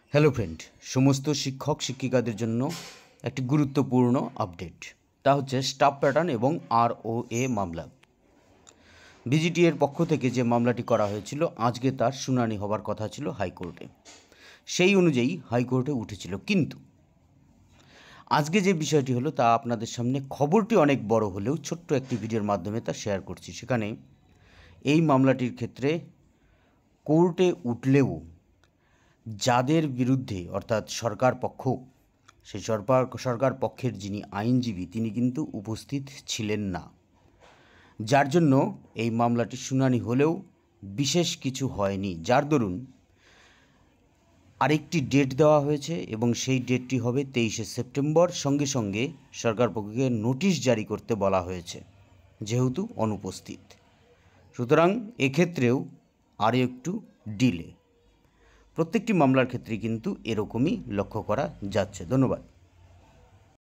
Hello friend, সমস্ত শিক্ষক শিক্ষিকাদের জন্য একটি গুরুত্বপূর্ণ আপডেট, তা হচ্ছে স্টাফ প্যাটার্ন এবং ROA মামলা। বিজিটি এর পক্ষ থেকে যে মামলাটি করা হয়েছিল, আজকে তার শুনানি হবার কথা ছিল হাইকোর্টে। সেই অনুযায়ী হাইকোর্টে উঠেছিল, কিন্তু আজকে যে বিষয়টি হলো তা আপনাদের সামনে, খবরটি অনেক বড় হলেও ছোট্ট একটি ভিডিওর মাধ্যমে তা শেয়ার করছি। সেখানে এই মামলাটির ক্ষেত্রে কোর্টে উঠলেও যাদের বিরুদ্ধে, অর্থাৎ সরকার পক্ষ, সেই সরকার পক্ষের যিনি আইনজীবী তিনি কিন্তু উপস্থিত ছিলেন না, যার জন্য এই মামলাটির শুনানি হলেও বিশেষ কিছু হয়নি। যার দরুন আরেকটি ডেট দেওয়া হয়েছে এবং সেই ডেটটি হবে 23শে সেপ্টেম্বর। সঙ্গে সঙ্গে সরকার পক্ষকে নোটিশ জারি করতে বলা হয়েছে, যেহেতু অনুপস্থিত। সুতরাং এক্ষেত্রেও আরও একটু ডিলে। প্রত্যেকটি মামলার ক্ষেত্রে কিন্তু এরকমই লক্ষ্য করা যাচ্ছে। ধন্যবাদ।